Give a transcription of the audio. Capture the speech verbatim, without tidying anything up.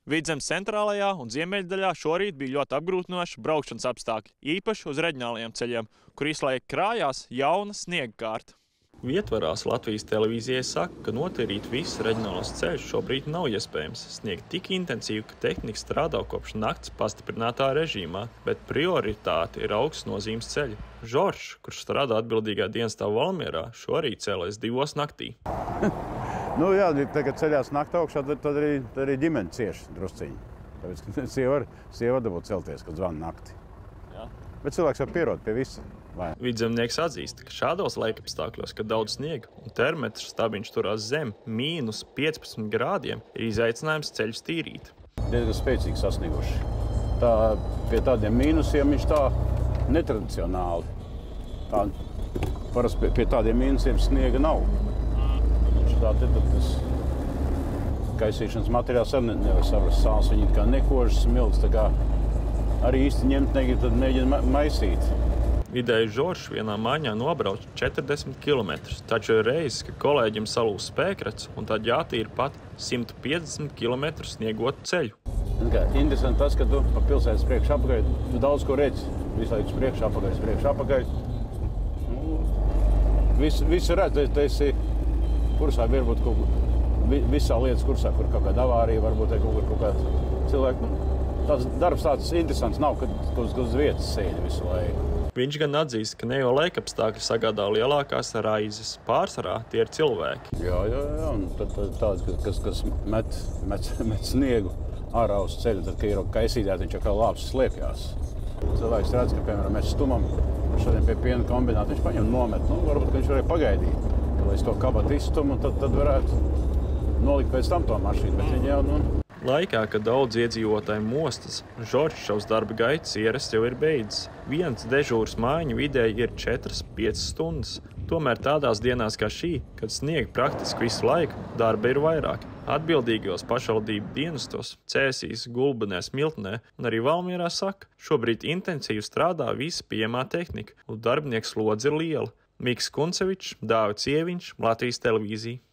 Vidzemes centrālajā un ziemeļdaļā šorīt bija ļoti apgrūtinoši braukšanas apstākļi, īpaši uz reģionālajiem ceļiem, kur izlaik krājās jauna sniega kārta. Vietvarās Latvijas televīzijai saka, ka notīrīt visus reģionālos ceļus šobrīd nav iespējams. Sniegt tik intensīvi, ka tehnika strādā kopš nakts pastiprinātā režīmā, bet prioritāte ir augsts nozīmes ceļi. Žoržs, kurš strādā atbildīgā dienestā Valmierā, šorīt cēlēs divos naktī. Nu jā, tagad ceļās nakti augšā, tad, tad, arī, tad arī ģimene cieši drusciņi. Tāpēc, ka sieva var, sieva var dabūt celties, kad zvana nakti. Jā. Bet cilvēks var pierod pie visa. Vai? Vidzemnieks atzīst, ka šādos laikapstākļos, kad daudz sniega un termetrs stabiņš turās zem mīnus piecpadsmit grādiem, ir izaicinājums ceļus tīrīt. Diezgan spēcīgi sasnieguši. Tā, pie tādiem mīnusiem viņš tā netradicionāli. Tā, parasti pie, pie tādiem mīnusiem sniega nav. Tā tad tas kaisīšanas materiāls arī nevar saprast. Sāls viņi kā nekožas smilts, tā kā arī īsti ņemt negrib, tad mēģina maisīt. Vidēji Žoržs vienā maiņā nobrauc četrdesmit kilometrus, taču ir reizes, ka kolēģim salūst spēkrats un tad jātīra pat simt piecdesmit kilometru sniegotu ceļu. Kā, interesanti tas, ka tu pa pilsētas priekš apakaļ, tu daudz ko redzi. Visu laiku priekš apakaļ, priekš apakaļ. Nu, visu, visu redz, tu esi kursā, varbūt kaut kur, visā lietas kursā, kur kaut kāda avārija, varbūt kaut kur kaut kāda cilvēka. Tāds darbs tāds interesants nav, kad uz, uz vietas sēdi visu laiku. Viņš gan atzīst, ka ne jau laikapstākļi sagādā lielākās raizes. Pārsvarā tie ir cilvēki. Jā, jā, jā. Un tad tāds, kas, kas met, met, met sniegu ārā uz ceļa, tad, kad ir kaisītēti, viņš jau kā lāps sliepjās. Cilvēks redz, ka, piemēram, mēs stumam šodien pie piena kombināta, viņš paņem nomet. Nu, varbūt, ka viņš varēja pagaidīt. Lai es to kabatu izstumu, tad, tad varētu nolikt pēc tam to mašīnu. Bet viņi jau, nu... Laikā, kad daudz iedzīvotāji mostas, Žoržs savus darba gaitas ierasts jau ir beidzis. Viens dežūras mājiņu vidēji ir četras piecas stundas. Tomēr tādās dienās kā šī, kad sniega praktiski visu laiku, darba ir vairāk. Atbildīgos pašvaldību dienestos, Cēsīs, Gulbenē, Smiltenē un arī Valmierā saka, šobrīd intensīvi strādā visa pieejamā tehnika, un darbinieku slodze ir liela. Miks Kuncevičs, Dāvids Ieviņš, Latvijas televīzija.